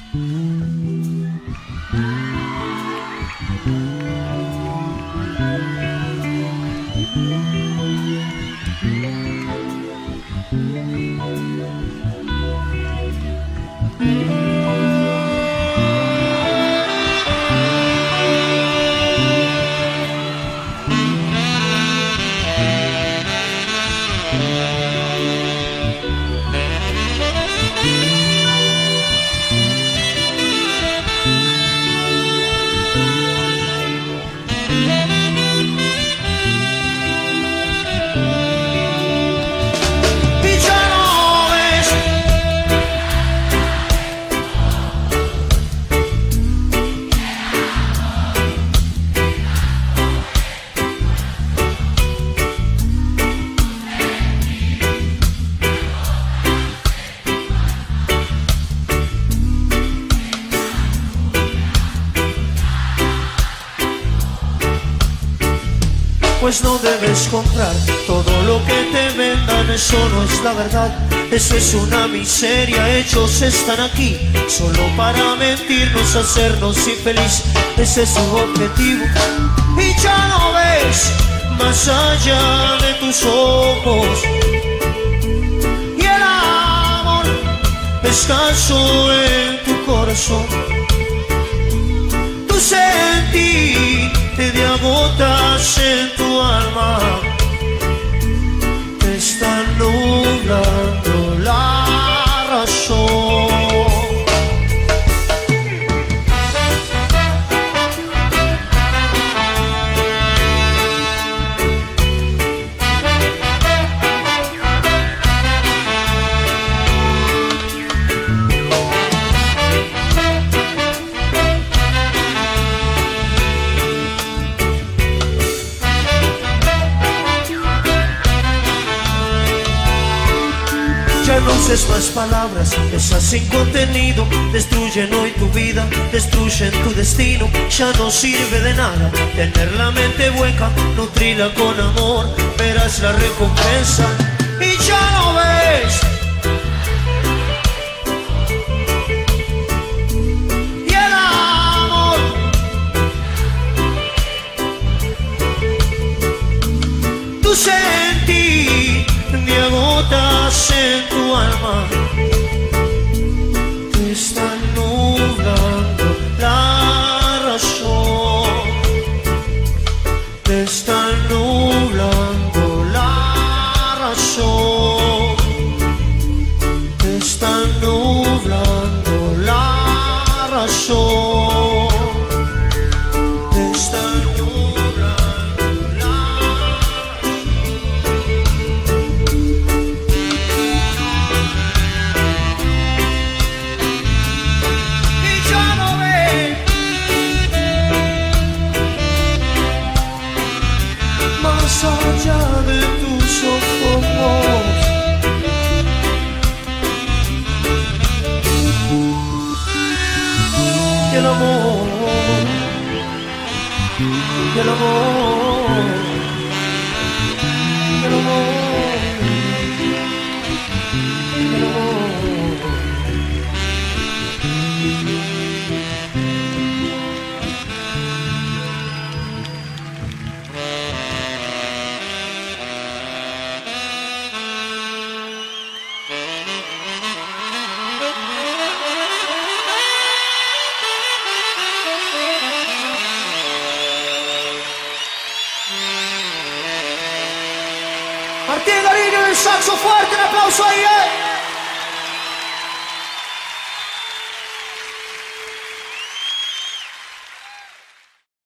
Pues no debes comprar todo lo que te vendan, eso no es la verdad, eso es una miseria. Ellos están aquí solo para mentirnos, hacernos infeliz, ese es su objetivo. Y ya no ves más allá de tus ojos, y el amor escaso en tu corazón. Tu sentir te agotas en tu alma, te está nublando la razón. Ya no uses más palabras, esas sin contenido, destruyen hoy tu vida, destruyen tu destino. Ya no sirve de nada tener la mente hueca, nutrirla con amor, verás la recompensa. Y ya no ves, y el amor tu sentir te agotas en tu alma, te está nublando la razón, te está nublando la razón, te está nublando la razón, te está nublando la más allá de tus ojos. Y el amor, y el amor, y el amor, y el amor. Martín Gariño, el saxo fuerte, un aplauso ahí,